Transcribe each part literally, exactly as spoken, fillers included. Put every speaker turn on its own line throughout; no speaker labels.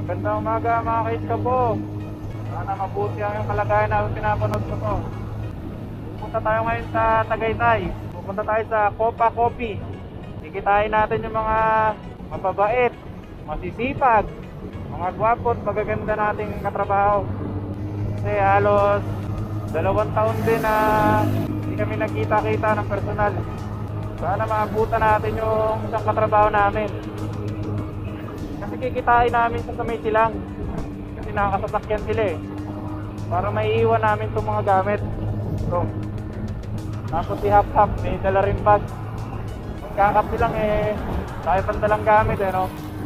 Gandang umaga mga kaiskabo. Sana mabuti ang yung kalagayan na pinapanood ko to. Pupunta tayo ngayon sa Tagaytay. Pupunta tayo sa Copa Coffee. Kikitain natin yung mga mababait, masisipag, mga gwapo at magaganda nating katrabaho. Kasi halos dalawang taon din na hindi kami nagkita-kita ng personal. Sana maabutan natin yung isang katrabaho namin. Kasi kikitain namin sa may silang. Kasi nakakasasakyan sila eh. Para maiiwan namin itong mga gamit. So, tapos si Hap Hap may dala rin bag. Magkakap silang eh, tayo pandalang gamit eh no.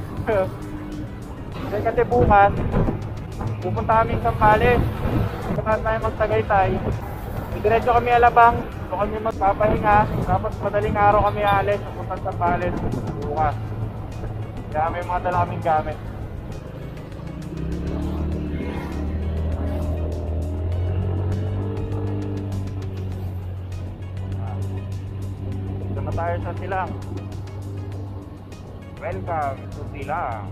Kasi bukas pupunta kami sa Pales. Pupunta tayo magtagaytay. Diretso kami Alabang. So kami magpapahinga. Tapos madaling araw kami alis. Pupunta sa Pales bukas. Kaya may mga dala kaming gamit. Dito na tayo sa Silang. Welcome to Silang.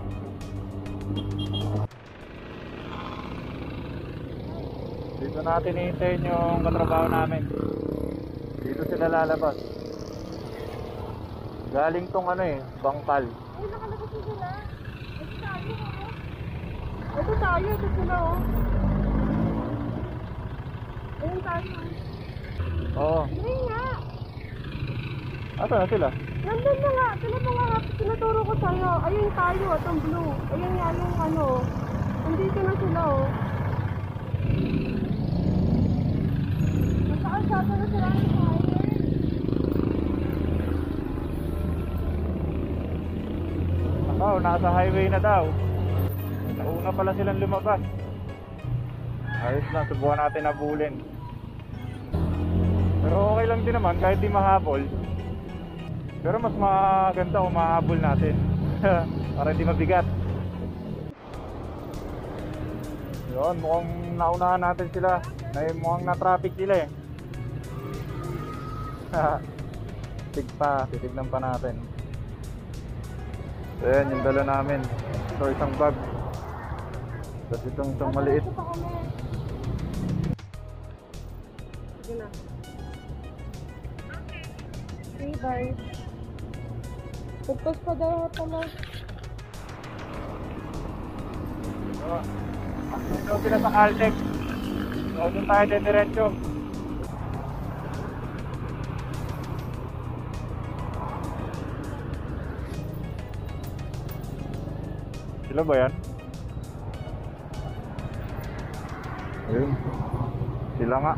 Dito natin i-hintayin yung katrabaho namin. Dito sila lalabas. Galing tong ano eh, Bangkal.
Ay, nakalabas na sila. Ito tayo, oh. Ito tayo, ito sila, oh. Ayun tayo.
Oo.
Ayun nga.
Asa na sila?
Nandun na nga. Sila pa nga, tinuturo ko sa'yo. Ayun tayo, itong blue. Ayun nga yung ano. Nandito na sila, oh. Nasa-asata na sila ng highway.
Oh, nasa highway na daw. Nauna pala silang lumabas. Ayos lang, subukan natin habulin. Pero okay lang din naman kahit di mahabol. Pero mas maganda kung mahabol natin. Para hindi mabigat. Yun, mukhang naunahan natin sila. Mukhang na-traffic sila eh. Titig pa, titignan pa natin. Ayan yung dala namin. Ito isang bag. Tapos itong isang maliit.
Sige na. Okay, bye. Pagpas pa daw pala.
Ito sila sa Caltex. So doon tayo diretso. Sila ba yan? Ayun. Sila nga.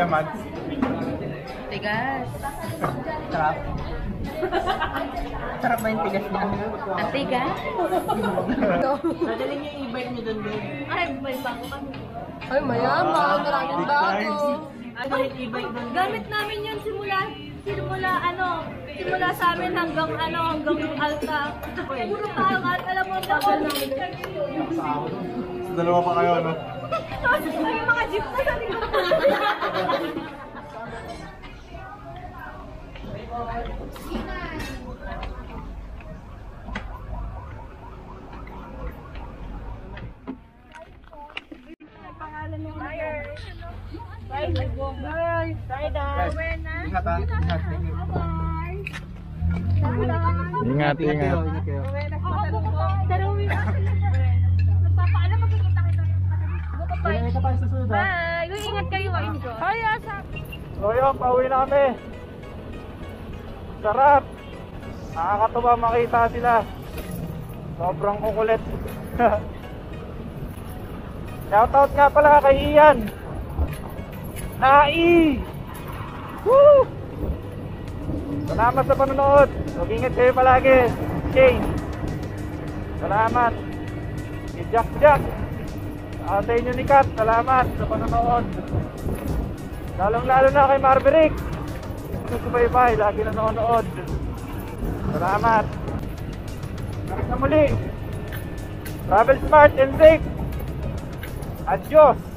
Mads?
Tigas.
Sarap. Sarap ba yung tigas niya?
Ang tigas?
Madaling yung e-bike niyo doon, babe.
Ay, may bago kami.
Ay, mayaman. Maraming bago.
Ano yung e-bike doon?
Gamit namin yun simula, simula ano, simula sa amin hanggang ano, hanggang Alta. Puro pangat, alam mo, tagal namin.
Dalawa pa kayo, no?
Tapos may mga jeep na sa likod. Pangalan mo Fire. Bye. Bye. Bye daw.
Ingat ha, ingat. Ingat, ingat.
Nagpapaalam magkikita kita.
Kailan ka pa yung susunod, ha?
Bye. Uy, ingat kayo. Ay, asa.
So yun, pauwi na kami. Sarap. Nakakatuwa makita sila. Sobrang kukulit. Shoutout nga pala kay Ian. Nai! Woo! Salamat sa panonood. Mag-ingat kayo palagi. Shane. Salamat. Si Jack Jack. Saka sa inyo ni Kat. Salamat sa panonood. Lalong lalo na kay Marberick. Susubaybay. Lagi nanonood. Salamat. Hanggang sa muli. Travel smart and safe. Adios.